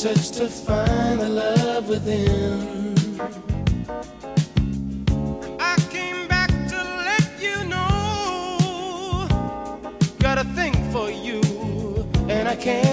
search to find the love within. I came back to let you know, got a thing for you, and I can't